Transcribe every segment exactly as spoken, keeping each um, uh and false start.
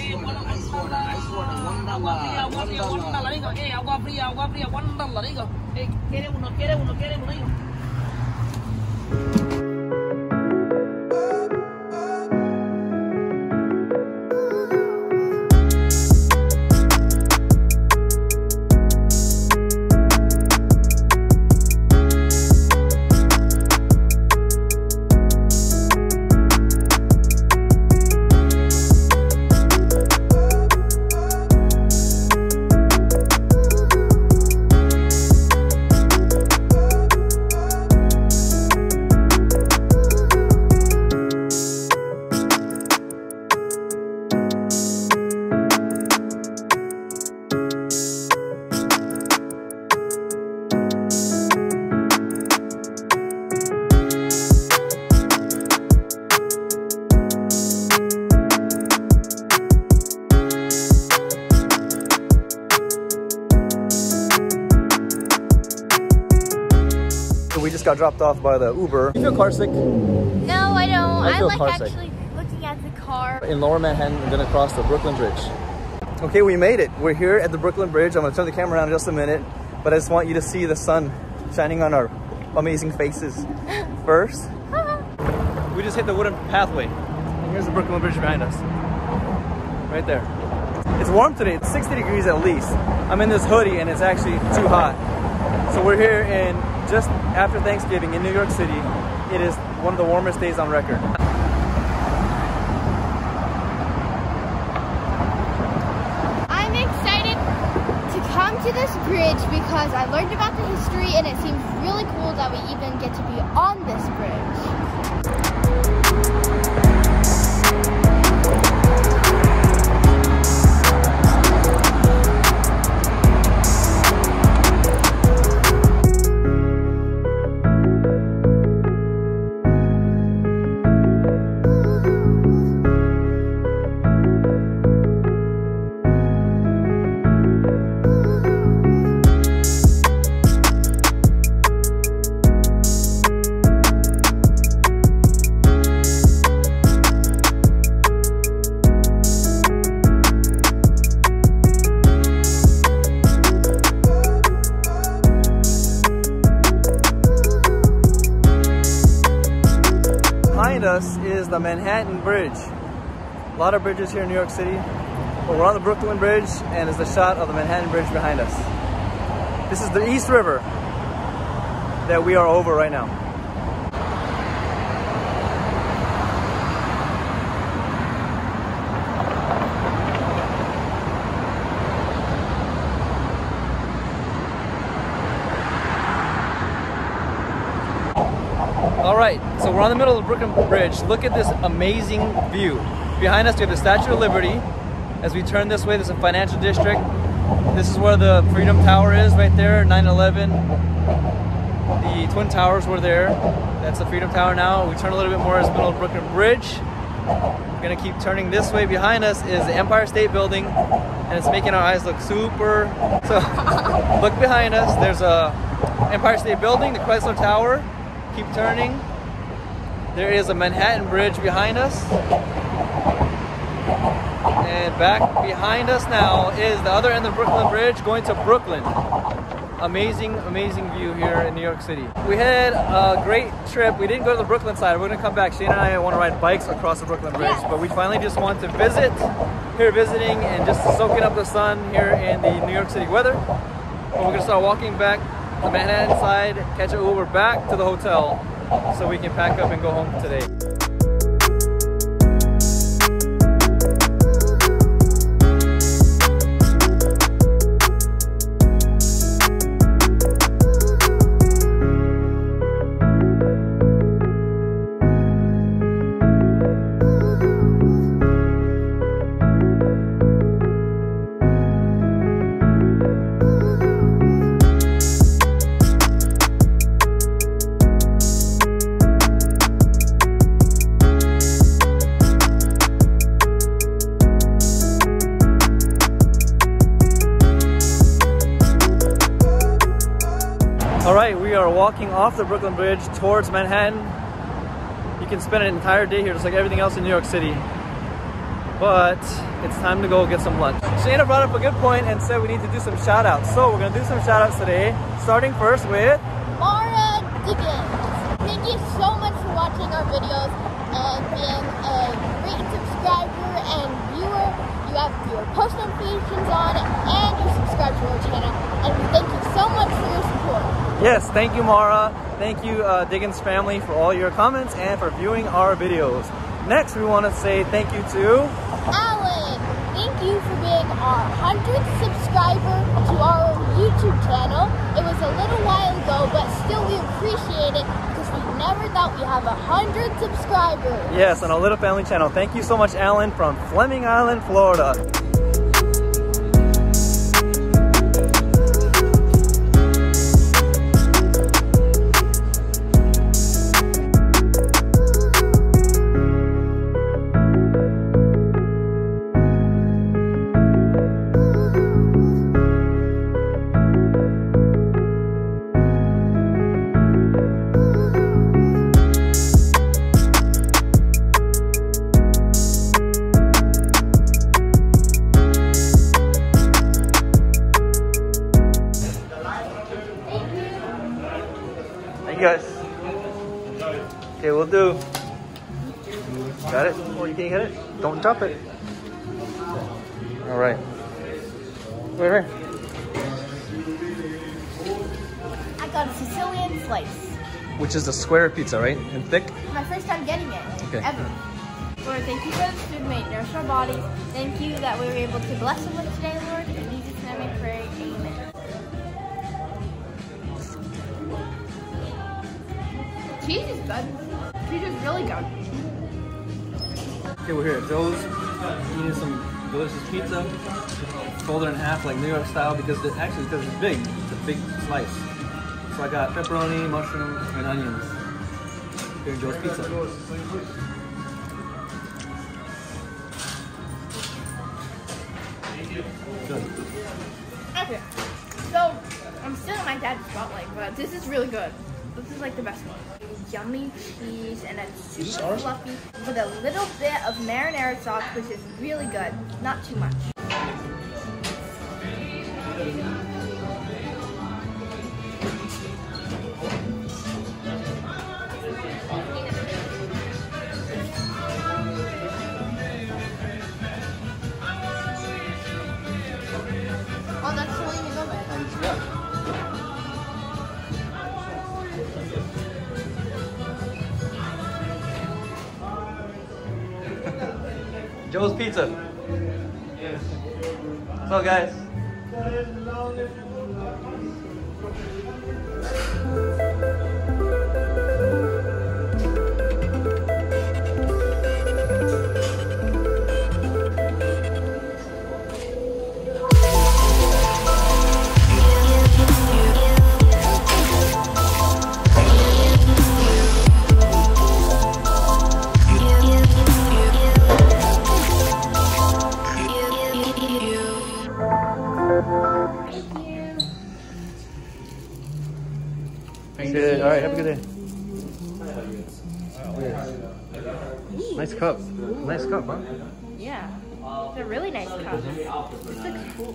We just got dropped off by the Uber. You feel car sick? No, I don't. I, I like actually sick. looking at the car. In Lower Manhattan, we're gonna cross the Brooklyn Bridge. Okay, we made it. We're here at the Brooklyn Bridge. I'm gonna turn the camera around in just a minute, but I just want you to see the sun shining on our amazing faces first. We just hit the wooden pathway. And here's the Brooklyn Bridge behind us. Right there. It's warm today. It's sixty degrees at least. I'm in this hoodie and it's actually too hot. So we're here in just after Thanksgiving in New York City. It is one of the warmest days on record. I'm excited to come to this bridge because I learned about the history and it seems really cool that we even get to be on this bridge. Behind us is the Manhattan Bridge. A lot of bridges here in New York City, but we're on the Brooklyn Bridge and it's the shot of the Manhattan Bridge behind us. This is the East River that we are over right now. All right, so we're on the middle of the Brooklyn Bridge. Look at this amazing view. Behind us, we have the Statue of Liberty. As we turn this way, there's a financial district. This is where the Freedom Tower is, right there, nine eleven. The Twin Towers were there. That's the Freedom Tower now. We turn a little bit more as the middle of Brooklyn Bridge. We're gonna keep turning this way. Behind us is the Empire State Building, and it's making our eyes look super. So, look behind us. There's a Empire State Building, the Chrysler Tower. Keep turning. There is a Manhattan Bridge behind us. And back behind us now is the other end of the Brooklyn Bridge going to Brooklyn. Amazing, amazing view here in New York City. We had a great trip. We didn't go to the Brooklyn side. We're gonna come back. Shane and I want to ride bikes across the Brooklyn Bridge, Yes. but we finally just want to visit here, visiting and just soaking up the sun here in the New York City weather. But we're gonna start walking back the Manhattan side, catch an Uber back to the hotel so we can pack up and go home today. All right, we are walking off the Brooklyn Bridge towards Manhattan. You can spend an entire day here just like everything else in New York City. But it's time to go get some lunch. Shayna brought up a good point and said we need to do some shout outs. So we're gonna do some shout outs today, starting first with Mara Diggins. Thank you so much for watching our videos and being a great subscriber and viewer. You have your post notifications on and you subscribe to our channel. And we thank you so much for your support. Yes, thank you, Mara. Thank you, uh, Diggins family, for all your comments and for viewing our videos. Next, we want to say thank you to Alan. Thank you for being our hundredth subscriber to our YouTube channel. It was a little while ago, but still we appreciate it because we never thought we'd have a hundred subscribers. Yes, on a little family channel. Thank you so much, Alan, from Fleming Island, Florida. Guys. Okay, we'll do. Got it? Oh, you can't hit it? Don't drop it. All right. Wait, wait. I got a Sicilian slice. Which is a square pizza, right? And thick? My first time getting it, okay. Ever. Lord, thank you for the food made nourish our bodies. Thank you that we were able to bless them with today, Lord. In Jesus' name we pray, amen. Cheese is good. Cheese is really good. Okay, we're here at Joe's eating some delicious pizza. Fold it in half like New York style because it actually because it's big. It's a big slice. So I got pepperoni, mushroom, and onions here at Joe's Pizza. Good. Okay, so I'm still at my dad's spotlight, but this is really good. This is like the best one. Yummy cheese and it's super fluffy with a little bit of marinara sauce, which is really good. Not too much. Oh, that's the one you go with. Yeah. Joe's Pizza. What's up, guys? Good. All right, have a good day. Nice cup. Nice cup, huh? Yeah, it's a really nice cup. This looks cool.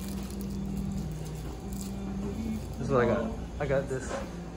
This is what I got. I got this.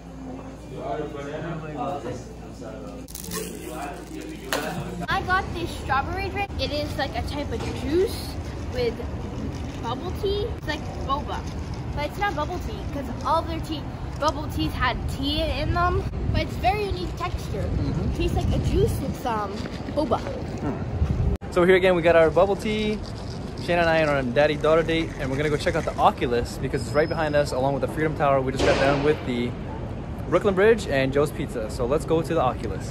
I got this strawberry drink. It is like a type of juice with bubble tea. It's like boba, but it's not bubble tea because all their tea, bubble teas had tea in them. But it's very unique texture. Mm-hmm. It tastes like a juice with some boba. Hmm. So here again, we got our bubble tea. Shayna and I are on a daddy-daughter date, and we're gonna go check out the Oculus because it's right behind us, along with the Freedom Tower. We just got done with the Brooklyn Bridge and Joe's Pizza. So let's go to the Oculus.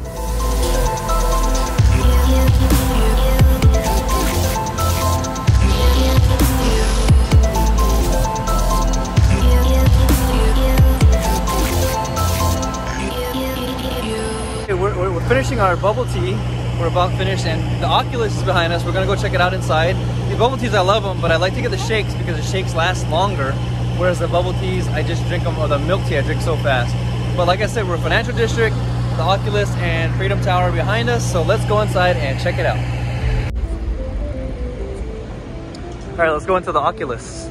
Okay, we're, we're, we're finishing our bubble tea. We're about finished, and the Oculus is behind us. We're gonna go check it out inside. The bubble teas, I love them, but I like to get the shakes because the shakes last longer. Whereas the bubble teas, I just drink them, or the milk tea, I drink so fast. But like I said, we're Financial District, the Oculus and Freedom Tower behind us. So let's go inside and check it out. All right, let's go into the Oculus.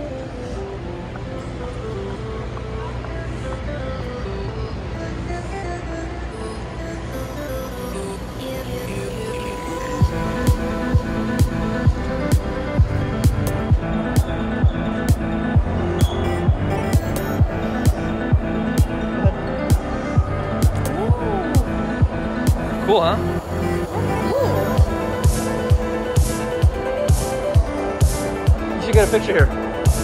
Cool, huh? You should get a picture here.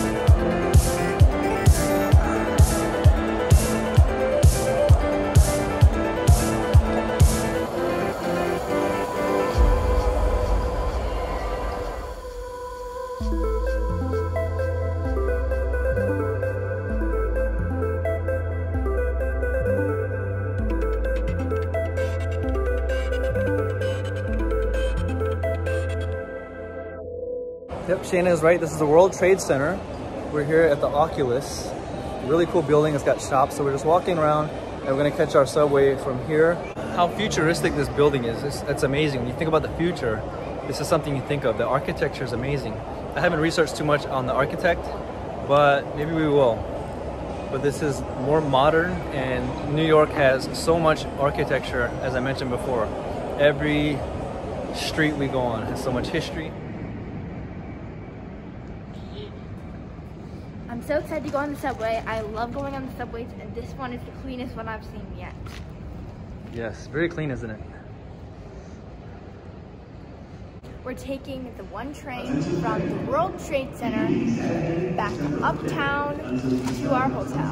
Yep, Shayna is right. This is the World Trade Center. We're here at the Oculus. Really cool building. It's got shops. So we're just walking around and we're gonna catch our subway from here. How futuristic this building is. It's, it's amazing. When you think about the future, this is something you think of. The architecture is amazing. I haven't researched too much on the architect, but maybe we will. But this is more modern, and New York has so much architecture, as I mentioned before. Every street we go on has so much history. I'm so excited to go on the subway. I love going on the subways, and this one is the cleanest one I've seen yet. Yes, very clean, isn't it? We're taking the one train from the World Trade Center back uptown to our hotel.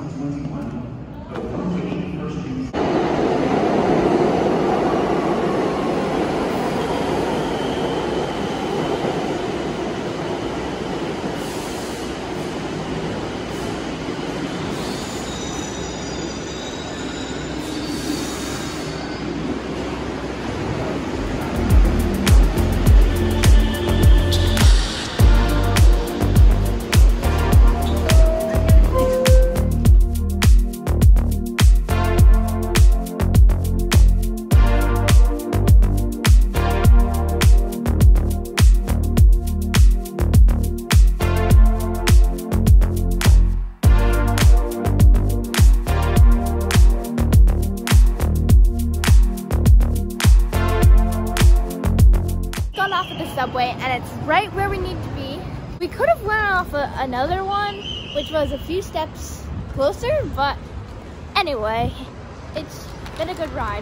Off of the subway, and it's right where we need to be. We could have went off a, another one, which was a few steps closer, but anyway, it's been a good ride.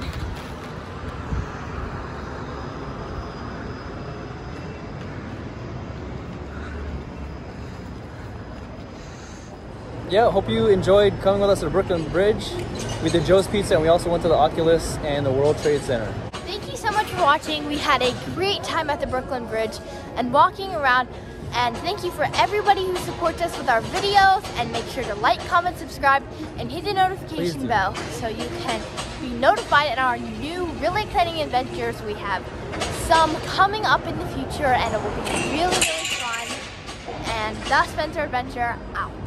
Yeah, hope you enjoyed coming with us to the Brooklyn Bridge. We did Joe's Pizza, and we also went to the Oculus and the World Trade Center. Thank you so much for watching. We had a great time at the Brooklyn Bridge and walking around. And thank you for everybody who supports us with our videos. And make sure to like, comment, subscribe, and hit the notification bell so you can be notified in our new really exciting adventures. We have some coming up in the future, and it will be really, really fun. And the Spencer Adventure out.